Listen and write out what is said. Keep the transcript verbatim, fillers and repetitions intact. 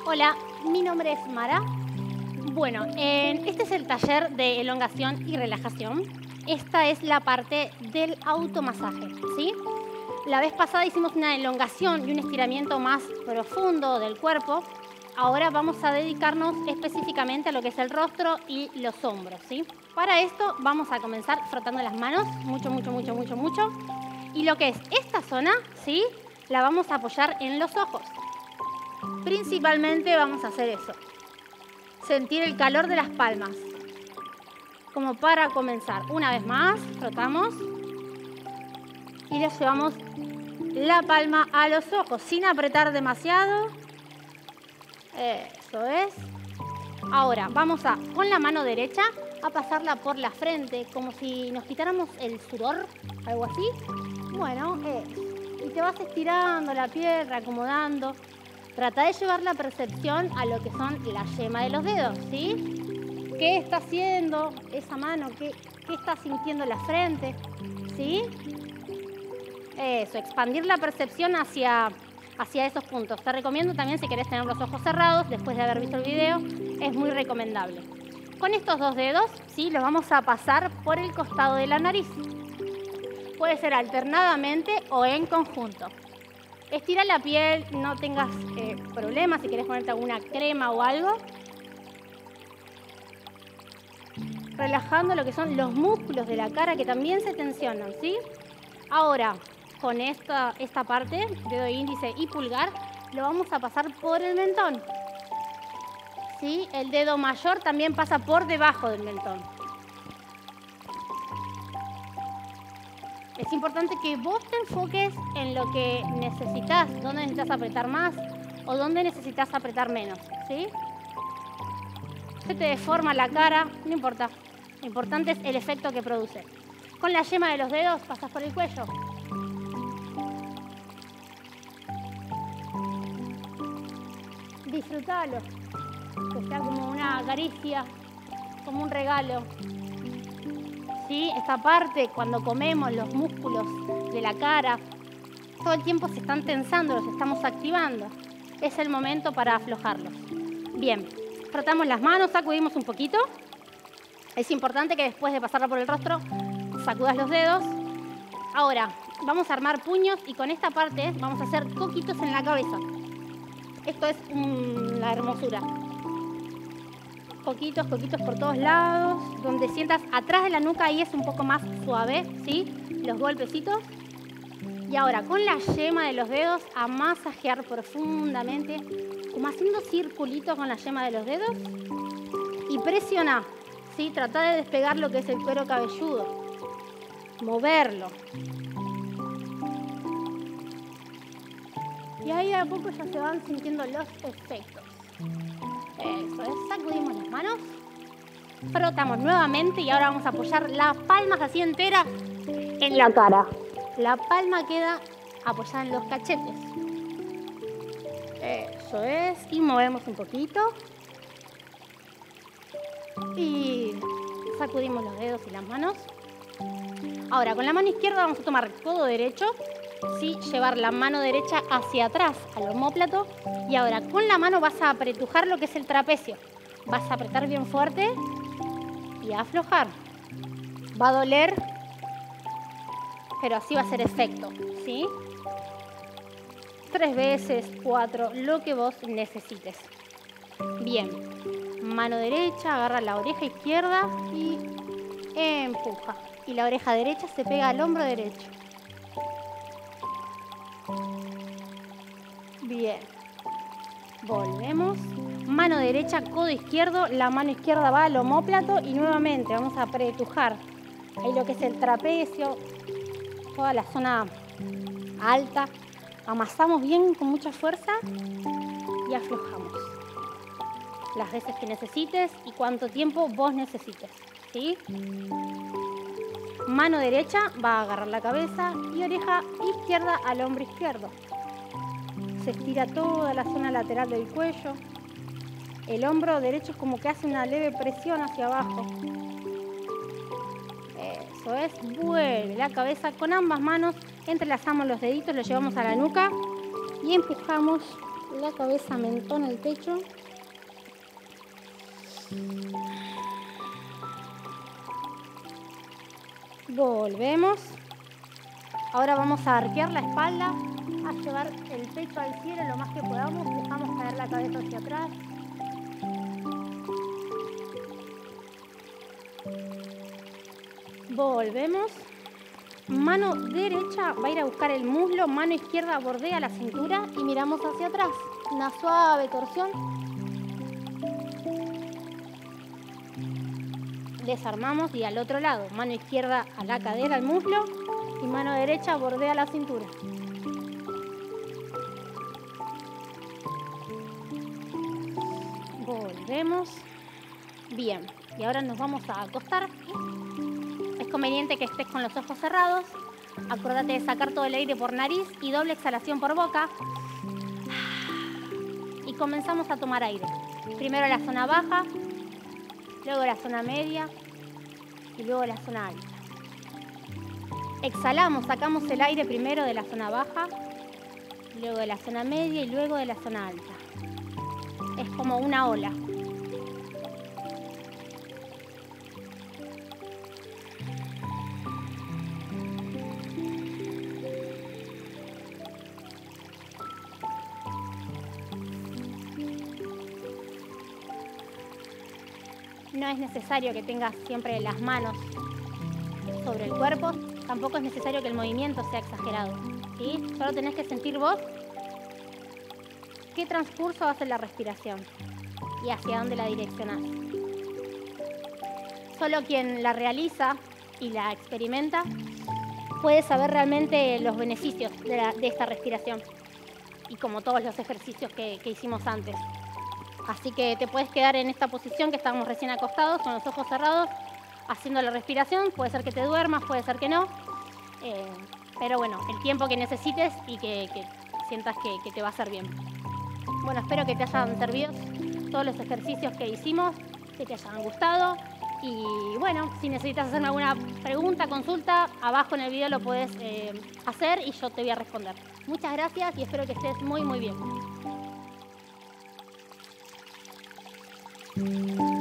Hola, mi nombre es Mara. Bueno, eh, este es el taller de elongación y relajación. Esta es la parte del automasaje, ¿sí? La vez pasada hicimos una elongación y un estiramiento más profundo del cuerpo. Ahora vamos a dedicarnos específicamente a lo que es el rostro y los hombros, ¿sí? Para esto vamos a comenzar frotando las manos, mucho, mucho, mucho, mucho, mucho. Y lo que es esta zona, ¿sí? La vamos a apoyar en los ojos. Principalmente vamos a hacer eso. Sentir el calor de las palmas. Como para comenzar. Una vez más, frotamos. Y le llevamos la palma a los ojos, sin apretar demasiado. Eso es. Ahora, vamos a, con la mano derecha, a pasarla por la frente, como si nos quitáramos el sudor, algo así. Bueno, eso. Y te vas estirando la piel, reacomodando. Trata de llevar la percepción a lo que son la yema de los dedos, ¿sí? ¿Qué está haciendo esa mano? ¿Qué, qué está sintiendo la frente? ¿Sí? Eso, expandir la percepción hacia, hacia esos puntos. Te recomiendo también, si querés tener los ojos cerrados, después de haber visto el video, es muy recomendable. Con estos dos dedos, ¿sí? Los vamos a pasar por el costado de la nariz. Puede ser alternadamente o en conjunto. Estira la piel, no tengas eh, problemas, si querés ponerte alguna crema o algo. Relajando lo que son los músculos de la cara que también se tensionan, ¿sí? Ahora, con esta, esta parte, dedo índice y pulgar, lo vamos a pasar por el mentón. ¿Sí? El dedo mayor también pasa por debajo del mentón. Es importante que vos te enfoques en lo que necesitas, dónde necesitas apretar más o dónde necesitas apretar menos, ¿sí? Se te deforma la cara, no importa. Lo importante es el efecto que produce. Con la yema de los dedos pasas por el cuello. Disfrútalo, que sea como una caricia, como un regalo. ¿Sí? Esta parte, cuando comemos, los músculos de la cara, todo el tiempo se están tensando, los estamos activando. Es el momento para aflojarlos. Bien, frotamos las manos, sacudimos un poquito. Es importante que después de pasarla por el rostro, sacudas los dedos. Ahora, vamos a armar puños y con esta parte vamos a hacer coquitos en la cabeza. Esto es mmm, la hermosura. Coquitos, coquitos por todos lados, donde sientas atrás de la nuca, ahí es un poco más suave, ¿sí? Los golpecitos. Y ahora con la yema de los dedos a masajear profundamente, como haciendo circulitos con la yema de los dedos. Y presiona, ¿sí? Trata de despegar lo que es el cuero cabelludo. Moverlo. Y ahí a poco ya se van sintiendo los efectos. Eso es, sacudimos las manos, frotamos nuevamente y ahora vamos a apoyar las palmas así enteras en la cara. La palma queda apoyada en los cachetes. Eso es, y movemos un poquito. Y sacudimos los dedos y las manos. Ahora, con la mano izquierda vamos a tomar codo derecho. Sí, llevar la mano derecha hacia atrás al omóplato y ahora con la mano vas a apretujar lo que es el trapecio. Vas a apretar bien fuerte y a aflojar. Va a doler, pero así va a hacer efecto, ¿sí? Tres veces, cuatro, lo que vos necesites. Bien, mano derecha, agarra la oreja izquierda y empuja. Y la oreja derecha se pega al hombro derecho. Bien, volvemos, mano derecha, codo izquierdo, la mano izquierda va al omóplato y nuevamente vamos a apretujar ahí lo que es el trapecio, toda la zona alta, amasamos bien con mucha fuerza y aflojamos las veces que necesites y cuánto tiempo vos necesites, ¿sí? Mano derecha va a agarrar la cabeza y oreja izquierda al hombro izquierdo. Se estira toda la zona lateral del cuello. El hombro derecho es como que hace una leve presión hacia abajo. Eso es. Vuelve la cabeza con ambas manos. Entrelazamos los deditos, los llevamos a la nuca y empujamos la cabeza mentón al pecho. Volvemos. Ahora vamos a arquear la espalda, a llevar el pecho al cielo lo más que podamos. Dejamos caer la cabeza hacia atrás. Volvemos. Mano derecha va a ir a buscar el muslo, mano izquierda bordea la cintura y miramos hacia atrás. Una suave torsión. Desarmamos y al otro lado, mano izquierda a la cadera, al muslo, y mano derecha bordea la cintura. Volvemos. Bien, y ahora nos vamos a acostar. Es conveniente que estés con los ojos cerrados. Acordate de sacar todo el aire por nariz y doble exhalación por boca. Y comenzamos a tomar aire. Primero la zona baja, luego la zona media y luego la zona alta. Exhalamos, sacamos el aire primero de la zona baja, luego de la zona media y luego de la zona alta. Es como una ola. No es necesario que tengas siempre las manos sobre el cuerpo, tampoco es necesario que el movimiento sea exagerado, ¿sí? Solo tenés que sentir vos qué transcurso hace la respiración y hacia dónde la direccionás. Solo quien la realiza y la experimenta puede saber realmente los beneficios de, la, de esta respiración, y como todos los ejercicios que, que hicimos antes. Así que te puedes quedar en esta posición que estábamos recién acostados, con los ojos cerrados, haciendo la respiración. Puede ser que te duermas, puede ser que no. Eh, pero bueno, el tiempo que necesites y que, que sientas que, que te va a hacer bien. Bueno, espero que te hayan servido todos los ejercicios que hicimos, que te hayan gustado. Y bueno, si necesitas hacerme alguna pregunta, consulta, abajo en el video lo puedes eh, hacer y yo te voy a responder. Muchas gracias y espero que estés muy, muy bien.